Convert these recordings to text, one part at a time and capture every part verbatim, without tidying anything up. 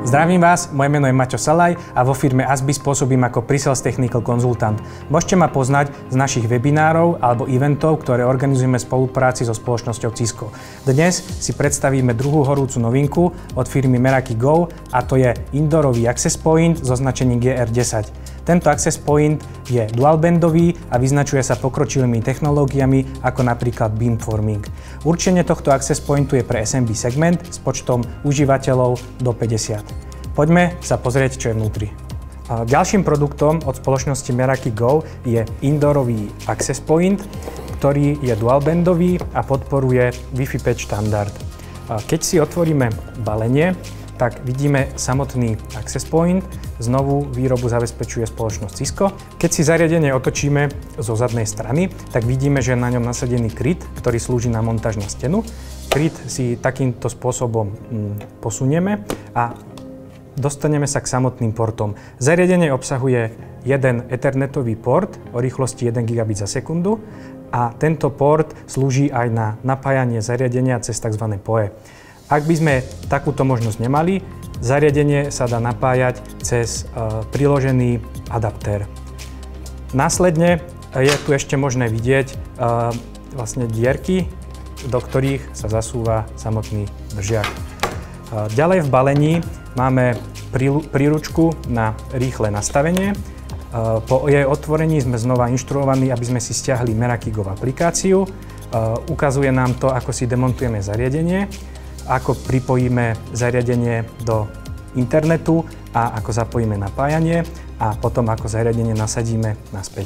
Zdravím vás, moje meno je Maťo Salaj a vo firme Asbis pôsobím ako Pre-Sales Technical Konzultant. Môžete ma poznať z našich webinárov alebo eventov, ktoré organizujeme v spolupráci so spoločnosťou Cisco. Dnes si predstavíme druhú horúcu novinku od firmy Meraki Go a to je indoorový access point so značením G R desať. Tento access point je dual-bandový a vyznačuje sa pokročilými technológiami ako napríklad beamforming. Určenie tohto access pointu je pre es em bí segment s počtom užívateľov do päťdesiat. Poďme sa pozrieť, čo je vnútri. Ďalším produktom od spoločnosti Meraki Go je indoorový access point, ktorý je dual-bandový a podporuje Wi-Fi päť štandard. Keď si otvoríme balenie, tak vidíme samotný access point. Znovu výrobu zabezpečuje spoločnosť Cisco. Keď si zariadenie otočíme zo zadnej strany, tak vidíme, že je na ňom nasadený kryt, ktorý slúži na montáž na stenu. Kryt si takýmto spôsobom posunieme a dostaneme sa k samotným portom. Zariadenie obsahuje jeden ethernetový port o rýchlosti jeden gigabit za sekundu a tento port slúži aj na napájanie zariadenia cez tzv. P O E. Ak by sme takúto možnosť nemali, zariadenie sa dá napájať cez uh, priložený adaptér. Následne je tu ešte možné vidieť uh, vlastne dierky, do ktorých sa zasúva samotný držiak. Uh, ďalej v balení máme príručku na rýchle nastavenie. Uh, po jej otvorení sme znova inštruovaní, aby sme si stiahli Meraki Go aplikáciu. Uh, ukazuje nám to, ako si demontujeme zariadenie, ako pripojíme zariadenie do internetu a ako zapojíme napájanie a potom ako zariadenie nasadíme naspäť.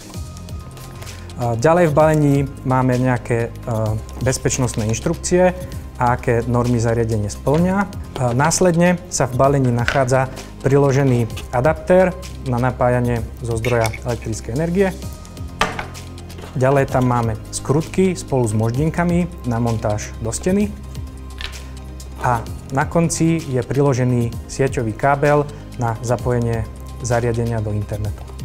Ďalej v balení máme nejaké bezpečnostné inštrukcie a aké normy zariadenie spĺňa. Následne sa v balení nachádza priložený adaptér na napájanie zo zdroja elektrickej energie. Ďalej tam máme skrutky spolu s moždinkami na montáž do steny. A na konci je priložený sieťový kábel na zapojenie zariadenia do internetu.